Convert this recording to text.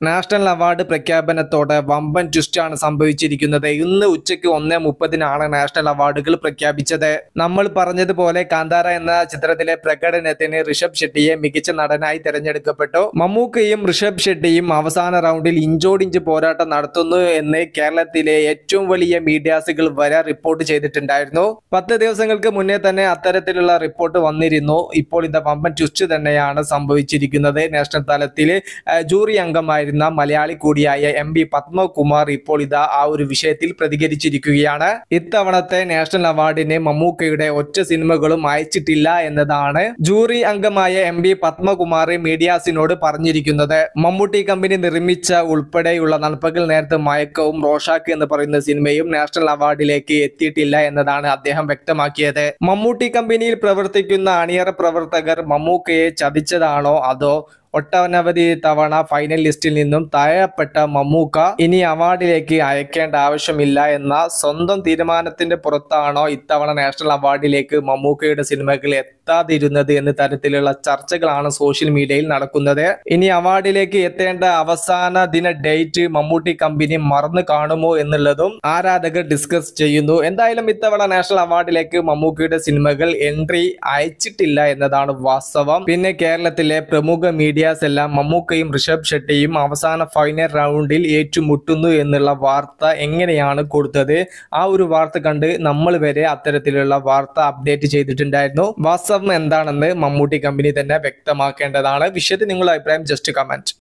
National award പ്രഖ്യാപനത്തോടെ വമ്പൻ ട്വിസ്റ്റാണ് സംഭവിച്ചിരിക്കുന്നത്. ഇന്ന് ഉച്ചയ്ക്ക് 1:30 നാഷണൽ അവാർഡുകൾ പ്രഖ്യാപിച്ചത്. നമ്മൾ പറഞ്ഞതുപോലെ കാന്താര എന്ന ചിത്രത്തിലെ പ്രകടനത്തിന് ഋഷഭ് ഷെട്ടിയെ മികച്ച നടനായി തിരഞ്ഞെടുക്കപ്പെട്ടു. മമ്മൂക്കയും ഋഷഭ് ഷെട്ടിയും അവസാന റൗണ്ടിൽ ഇഞ്ചോടിഞ്ച് പോരാട്ടം നടത്തുന്നു എന്ന് കേരളത്തിലെ ഏറ്റവും വലിയ മീഡിയാസുകൾ വരെ റിപ്പോർട്ട് ചെയ്തിട്ടുണ്ടായിരുന്നു. 10 ദിവസങ്ങൾക്ക് മുന്നേ തന്നെ അത്തരത്തിലുള്ള റിപ്പോർട്ട് വന്നിരുന്നു. ഇപ്പോൾ ഇത് വമ്പൻ ട്വിസ്റ്റ് തന്നെയാണ് സംഭവിച്ചിരിക്കുന്നത്. നാഷണൽ തലത്തിൽ ജൂറി അംഗമായിരുന്ന മലയാളി കൂടിയായ MP പത്മകുമാർ ഇപ്പോൾ ഇതാ ആ ഒരു വിഷയത്തിൽ പ്രതികരിച്ചിരിക്കുകയാണ്. ഇത്തവണത്തെ നാഷണൽ അവാർഡിന് മമ്മൂക്കയുടെ ഒറ്റ സിനിമകളും അയച്ചിട്ടില്ല എന്നതാണ് ജൂറി അംഗമായ MP പത്മകുമാർ മീഡിയാസിനോട് പറഞ്ഞിരിക്കുന്നത്. മമ്മൂട്ടി കമ്പനി നിർമ്മിച്ച ഉൾപ്പെടെയുള്ള നൻപകൽ നേരത്തെ മയക്കവും റോഷാക്ക് എന്ന് പറയുന്ന സിനിമയും നാഷണൽ അവാർഡിലേക്ക് എത്തിയിട്ടില്ല എന്നതാണ് അദ്ദേഹം വ്യക്തമാക്കിയത്. മമ്മൂട്ടി കമ്പനിയിൽ പ്രവർത്തിക്കുന്ന അണിയറ പ്രവർത്തകർ മമ്മൂക്കയെ ചതിച്ചതാണോ അതോ ഒട്ടനവധി തവണ ഫൈനൽ ലിസ്റ്റിൽ നിന്നും താഴെപ്പെട്ട മമ്മൂക്ക ഇനി അവാർഡിലേക്ക് അയക്കേണ്ട ആവശ്യമില്ല എന്ന സ്വന്തം തീരുമാനത്തിന്റെ പുറത്താണോ ഇത്തവണ നാഷണൽ അവാർഡിലേക്ക് മമ്മൂക്കയുടെ സിനിമകൾ എത്താതിരുന്നത് എന്ന തരത്തിലുള്ള ചർച്ചകളാണ് സോഷ്യൽ മീഡിയയിൽ നടക്കുന്നത്. ഇനി അവാർഡിലേക്ക് എത്തേണ്ട അവസാന ദിന ഡേറ്റ് മമ്മൂട്ടി കമ്പനി മറന്നു കാണുമോ എന്നുള്ളതും ആരാധകർ ഡിസ്കസ് ചെയ്യുന്നു. എന്തായാലും ഇത്തവണ നാഷണൽ അവാർഡിലേക്ക് മമ്മൂക്കയുടെ സിനിമകൾ എൻട്രി അയച്ചിട്ടില്ല എന്നതാണ് വാസ്തവം. പിന്നെ കേരളത്തിലെ പ്രമുഖ മീഡിയ എല്ലാം മമ്മൂക്കയും ഋഷഭ് ഷെട്ടിയും അവസാന ഫൈനൽ റൗണ്ടിൽ ഏറ്റുമുട്ടുന്നു എന്നുള്ള വാർത്ത എങ്ങനെയാണ് കൊടുത്തത്? ആ ഒരു വാർത്ത കണ്ട് നമ്മൾ വരെ അത്തരത്തിലുള്ള വാർത്ത അപ്ഡേറ്റ് ചെയ്തിട്ടുണ്ടായിരുന്നു. വാസ്തവം എന്താണെന്ന് മമ്മൂട്ടി കമ്പനി തന്നെ വ്യക്തമാക്കേണ്ടതാണ്. വിഷയത്തിൽ നിങ്ങളുടെ അഭിപ്രായം ജസ്റ്റ് കമന്റ്.